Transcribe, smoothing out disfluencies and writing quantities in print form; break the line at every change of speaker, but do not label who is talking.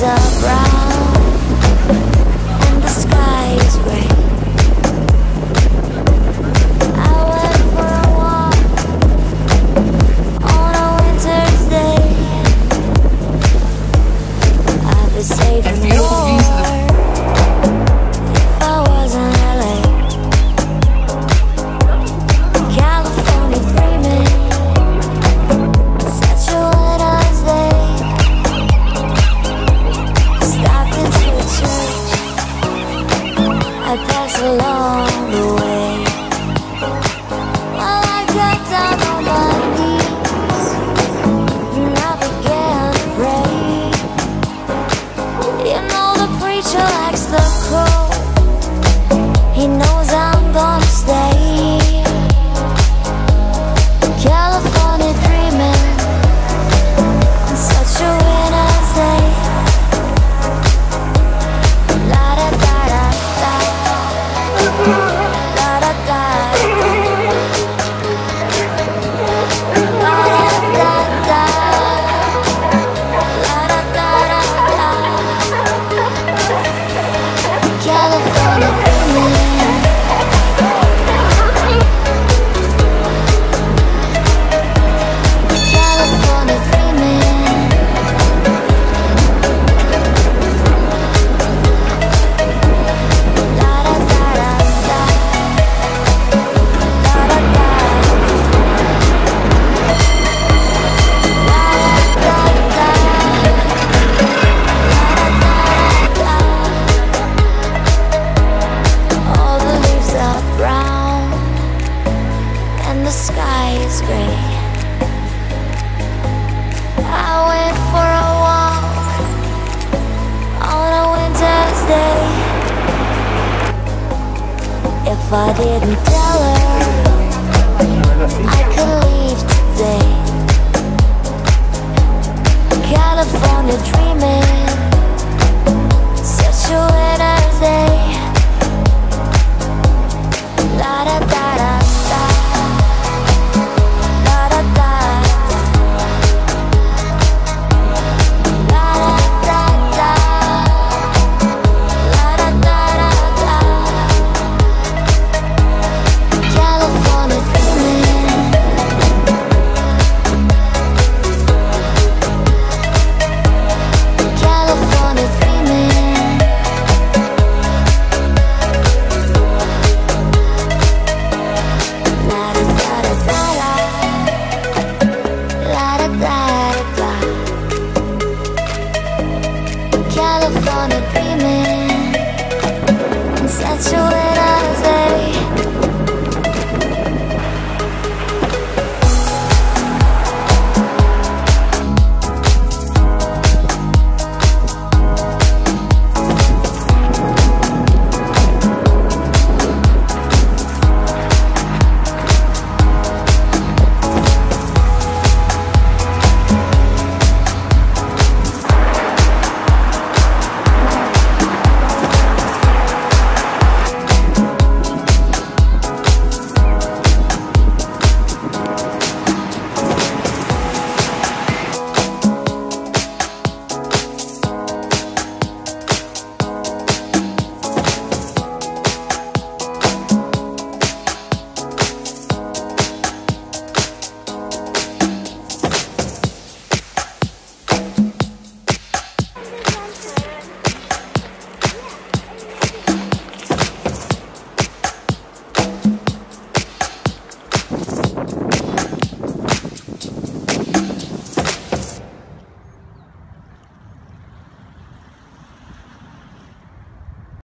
leaves are brown and the sky is gray. I went for a walk on a winter's day. I'd be safe and warm if I wasn't LA. California dreaming, such a winter's day. Stopped into a church, I passed along the way. While I got down on my knees and I began to pray. You know the preacher likes the cold, he knows I'm gonna stay. California dreaming on such a winter's day. La da da da da, la da da, la da da da, la da da da da. California dreaming. California dreaming. La da da da da, la da da, la da da da, all the leaves are brown and the sky is gray. I went for a walk on a winter's day. If I didn't tell her I could leave today. California dreaming, such a winter's day. La da da da da, la da da. La da da da, la da da da. California dreaming. California dreaming. La da da da da, la da da da. California dreaming in such a way.